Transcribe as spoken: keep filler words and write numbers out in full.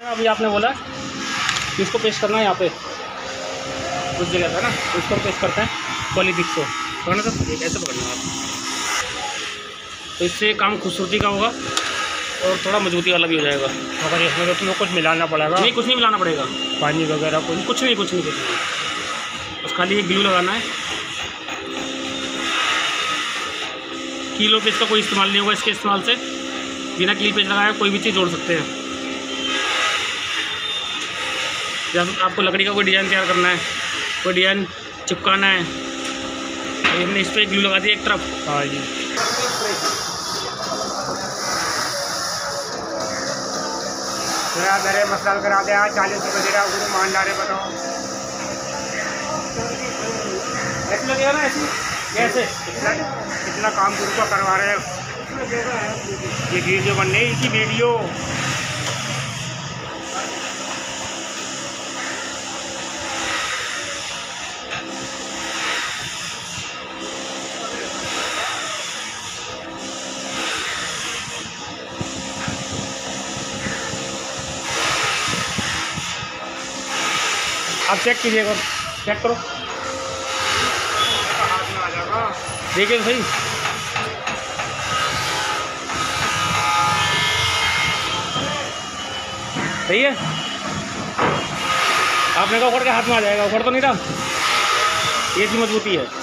अभी आपने बोला कि इसको पेस्ट करना है यहाँ पे उस जगह था ना, तो इसको पेस्ट करते हैं पॉलीथिक्स को पकड़ना था, ऐसे पकड़ना है आप, तो इससे काम खूबसूरती का होगा और थोड़ा मजबूती वाला भी हो जाएगा। मगर इसमें तो तुम्हें कुछ मिलाना पड़ेगा? नहीं, कुछ नहीं मिलाना पड़ेगा, पानी वगैरह कुछ कुछ नहीं कुछ नहीं कुछ नहीं बस खाली एक ग्लू लगाना है। कीलो पेज का कोई इस्तेमाल नहीं होगा, इसके इस्तेमाल से बिना कील पेज लगाए कोई भी चीज़ जोड़ सकते हैं। जैसे आपको लकड़ी का कोई डिज़ाइन तैयार करना है, कोई डिज़ाइन चिपकाना है, तो हमने इस पर ग्लू लगा दिया एक तरफ। हाँ जी। मेरे मसाल करा दे चालीस रुपये दे रहा गुरु मान डाले, बताओ ऐसे लगेगा ना, ऐसे कैसे कितना कितना काम गुरु का करवा रहे हैं। ये वीडियो बनने की वीडियो आप चेक कीजिएगा, चेक करो, हाथ में आ जाएगा, देखिए तो सही। सही है, आपने कहा उखड़ के हाथ में आ जाएगा, उखड़ तो नहीं रहा, ये की मजबूती है।